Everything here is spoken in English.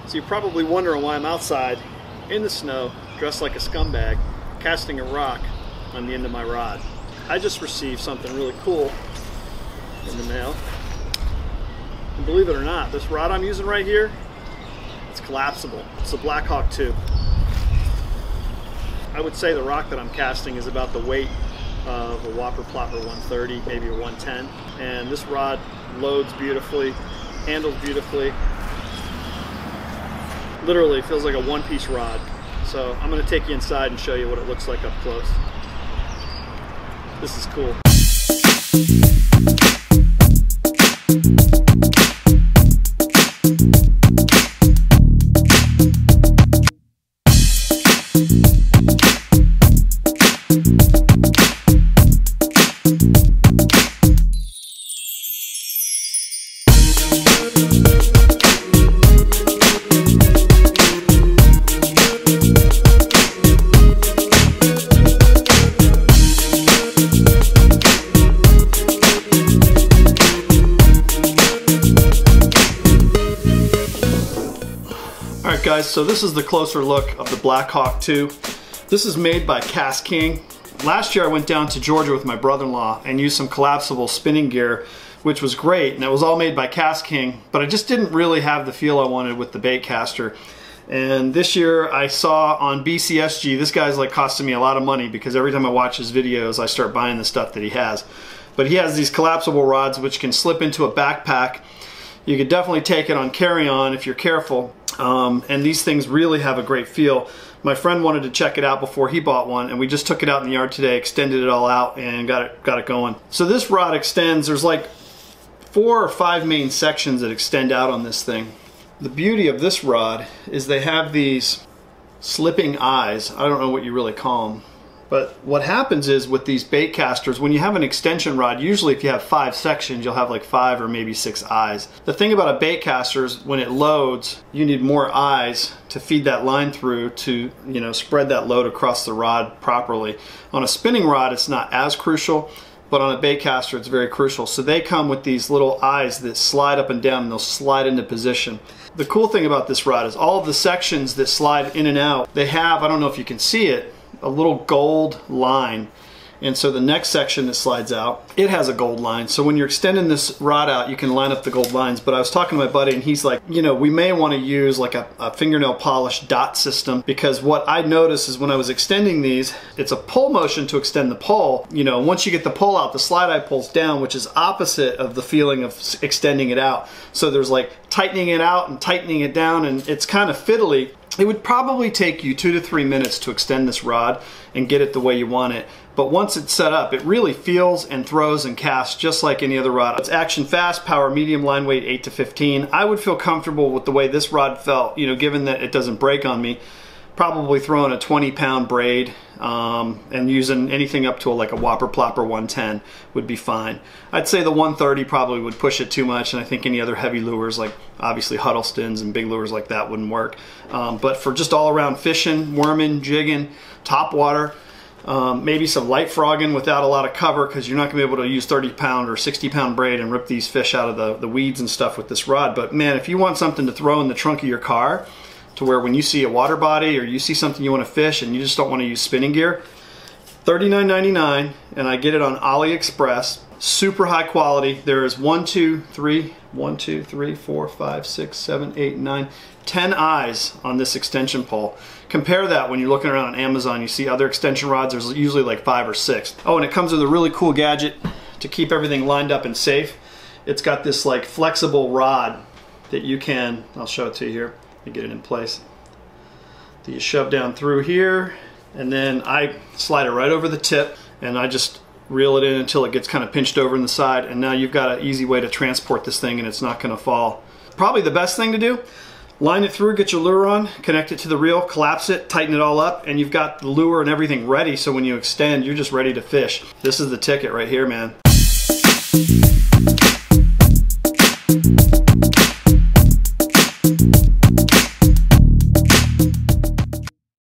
So you're probably wondering why I'm outside in the snow, dressed like a scumbag, casting a rock on the end of my rod. I just received something really cool in the mail. And believe it or not, this rod I'm using right here, it's collapsible. It's a Blackhawk 2. I would say the rock that I'm casting is about the weight of a Whopper Plopper 130, maybe a 110. And this rod loads beautifully, handles beautifully. Literally feels like a one-piece rod. So I'm going to take you inside and show you what it looks like up close. This is cool. Alright guys, so this is the closer look of the Blackhawk 2. This is made by KastKing. Last year I went down to Georgia with my brother-in-law and used some collapsible spinning gear, which was great, and it was all made by KastKing, but I just didn't really have the feel I wanted with the Baitcaster. And this year I saw on BCSG, this guy's like costing me a lot of money because every time I watch his videos I start buying the stuff that he has. But he has these collapsible rods which can slip into a backpack. You could definitely take it on carry-on if you're careful. And these things really have a great feel. My friend wanted to check it out before he bought one, and we just took it out in the yard today, extended it all out, and got it going. So this rod extends, there's like 4 or 5 main sections that extend out on this thing. The beauty of this rod is they have these slipping eyes. I don't know what you really call them. But what happens is with these bait casters, when you have an extension rod, usually if you have 5 sections, you'll have like 5 or maybe 6 eyes. The thing about a bait caster is when it loads, you need more eyes to feed that line through to, you know, spread that load across the rod properly. On a spinning rod, it's not as crucial, but on a bait caster, it's very crucial. So they come with these little eyes that slide up and down, and they'll slide into position. The cool thing about this rod is all of the sections that slide in and out, they have, I don't know if you can see it, a little gold line. And so the next section that slides out, it has a gold line. So when you're extending this rod out, you can line up the gold lines. But I was talking to my buddy and he's like, you know, we may want to use like a fingernail polish dot system, because what I noticed is when I was extending these, it's a pull motion to extend the pole. You know, once you get the pole out, the slide eye pulls down, which is opposite of the feeling of extending it out. So there's like tightening it out and tightening it down, and it's kind of fiddly. It would probably take you 2 to 3 minutes to extend this rod and get it the way you want it. But once it's set up, it really feels and throws and casts just like any other rod. It's action fast, power medium, line weight 8 to 15. I would feel comfortable with the way this rod felt, you know, given that it doesn't break on me. Probably throwing a 20-pound braid and using anything up to like a Whopper Plopper 110 would be fine. I'd say the 130 probably would push it too much, and I think any other heavy lures like obviously Huddlestons and big lures like that wouldn't work. But for just all around fishing, worming, jigging, top water, maybe some light frogging without a lot of cover, because you're not going to be able to use 30-pound or 60-pound braid and rip these fish out of the weeds and stuff with this rod. But man, if you want something to throw in the trunk of your car, to where when you see a water body or you see something you want to fish and you just don't want to use spinning gear, $39.99, and I get it on AliExpress. Super high quality. There is 1, 2, 3, 4, 5, 6, 7, 8, 9, 10 eyes on this extension pole. Compare that when you're looking around on Amazon, you see other extension rods, there's usually like 5 or 6. Oh, and it comes with a really cool gadget to keep everything lined up and safe. It's got this like flexible rod that you can, I'll show it to you here, you get it in place, that you shove down through here, and then I slide it right over the tip, and I just reel it in until it gets kind of pinched over in the side, and now you've got an easy way to transport this thing and it's not going to fall. Probably the best thing to do, line it through, get your lure on, connect it to the reel, collapse it, tighten it all up, and you've got the lure and everything ready, so when you extend, you're just ready to fish. This is the ticket right here, man.